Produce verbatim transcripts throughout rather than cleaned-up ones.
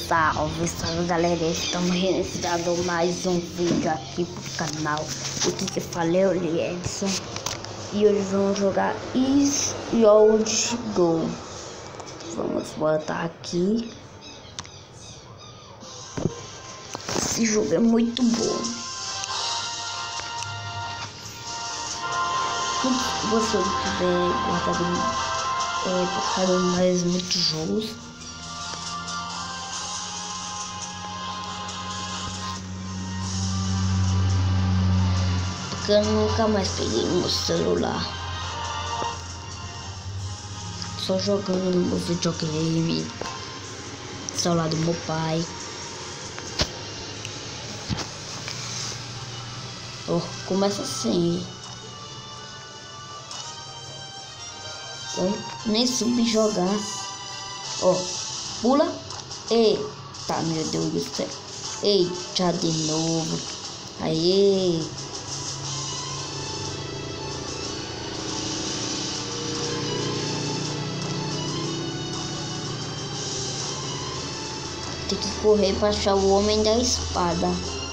Salve, salve galera, estamos registrando mais um vídeo aqui pro canal. O que que falei, o Edson. E hoje vamos jogar Is Yold Go. Vamos botar aqui. Esse jogo é muito bom. Se você tiver guardado é, por causa de mais muitos jogos, porque eu nunca mais peguei meu celular, só jogando no meu videogame, celular do meu pai. Oh, começa assim. Eu nem subi jogar. Ó, oh, pula. Eita, meu Deus do céu. Eita, de novo. Aê. Tem que correr para achar o homem da espada.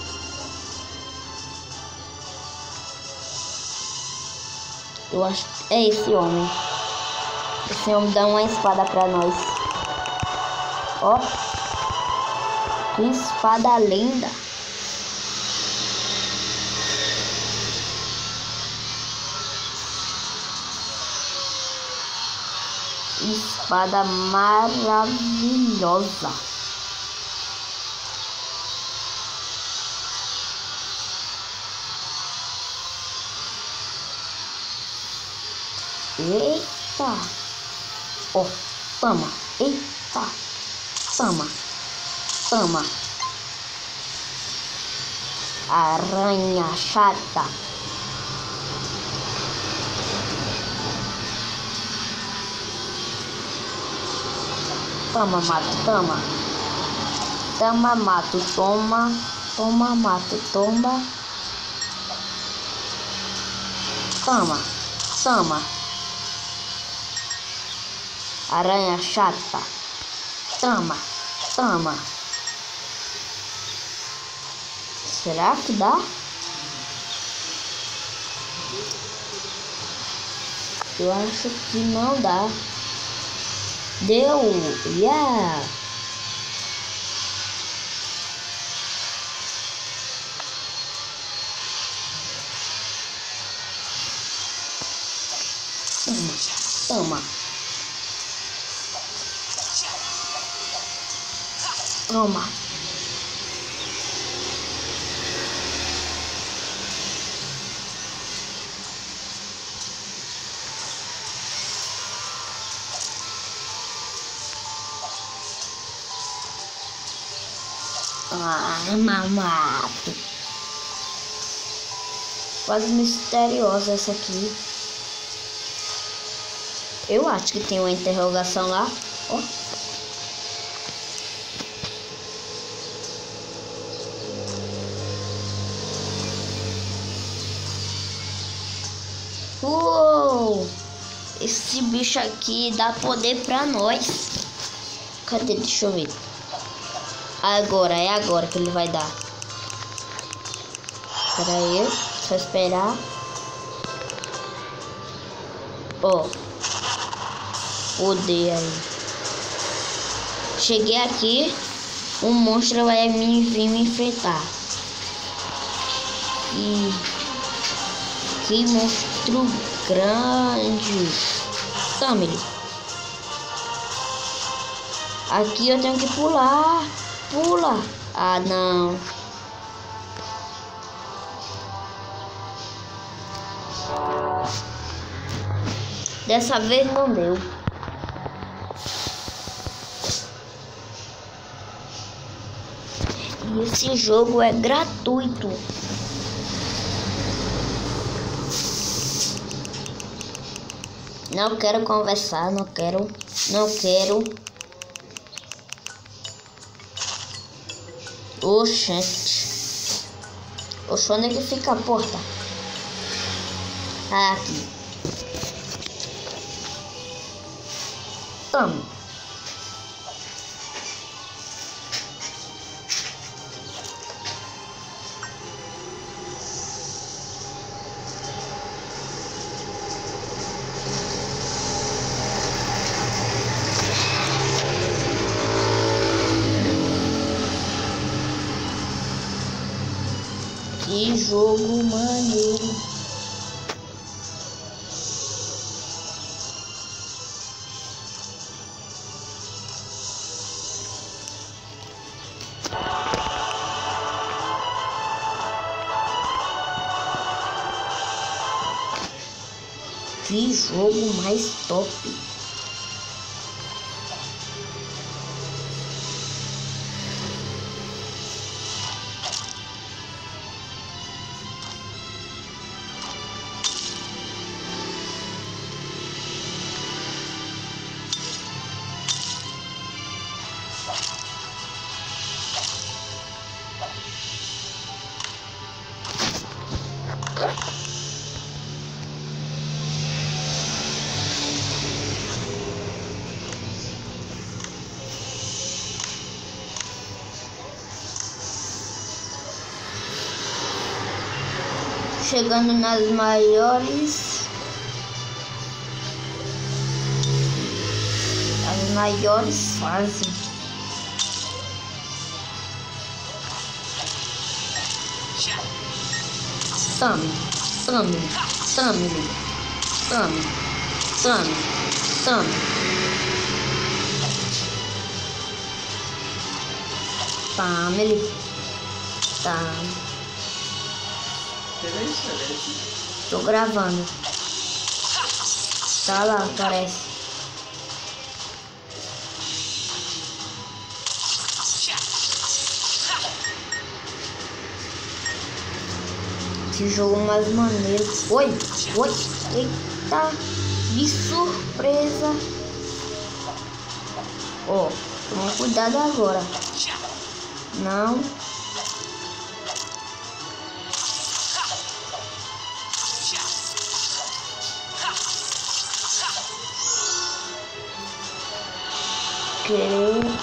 Eu acho que é esse homem. Esse homem dá uma espada pra nós. Ó. Que espada linda. Espada maravilhosa. Eita! Ó, oh, toma! Eita! Toma! Toma! Aranha chata! Toma, mato, toma! Toma, mato, toma! Toma, mato, toma! Toma! Toma! Aranha chata. Toma, toma. Será que dá? Eu acho que não dá. Deu. Yeah. Toma, toma. Toma. Ah, mamato. Quase misteriosa essa aqui. Eu acho que tem uma interrogação lá. Ó. Uou! Esse bicho aqui dá poder pra nós. Cadê? Deixa eu ver. Agora, é agora que ele vai dar. Espera aí, só esperar. Ó. Oh. Poder aí. Cheguei aqui. Um monstro vai me, vir me enfrentar. E... que monstro grande. Toma ele. Aqui eu tenho que pular. Pula. Ah, não. Dessa vez não deu. E esse jogo é gratuito. Não quero conversar, não quero, não quero. Oxente. Oxe, onde é que fica a porta? Ah, aqui. Toma. Que jogo maneiro. Que jogo mais top. Chegando nas maiores, as maiores fases. Tame, tame, tame, tame, tame, tame. Tame, tame. Tô gravando. Tá lá, parece. Que jogo mais maneiro. Oi, oi, eita, de surpresa. Ó, oh, toma cuidado agora. Não. Que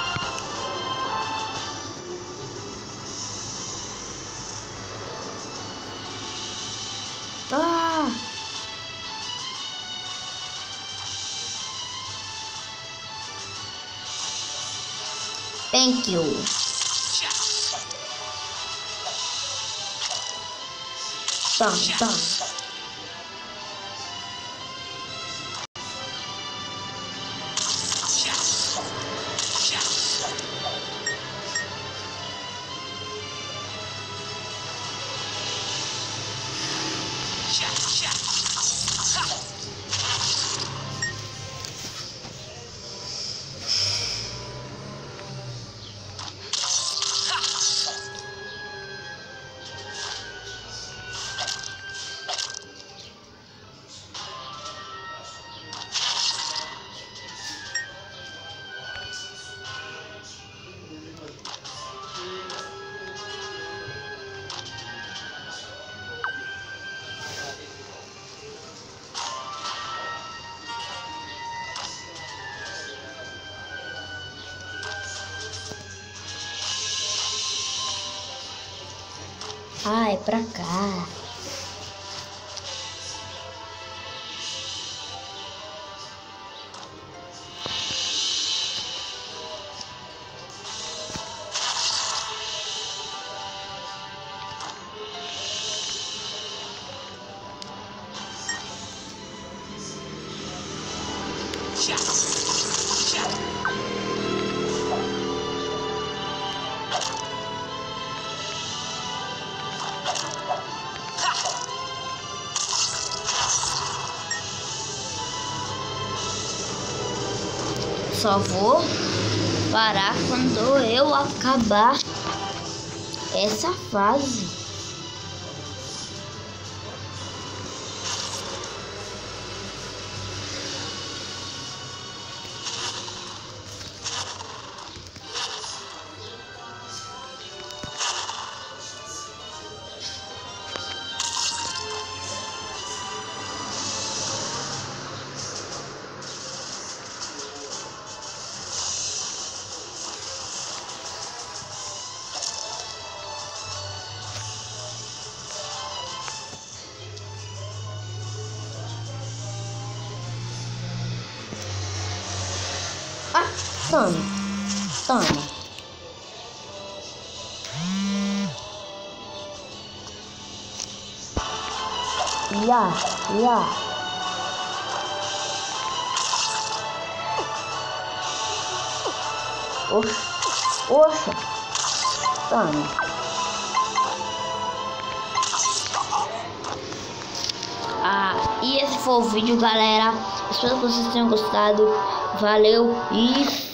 ah thank you. Tam, tam. Ah, é pra cá. Só vou parar quando eu acabar essa fase. Ah, toma, toma. Ya, ya. Oxa, oxa. Toma. Ah, e esse foi o vídeo, galera. Espero que vocês tenham gostado. Valeu e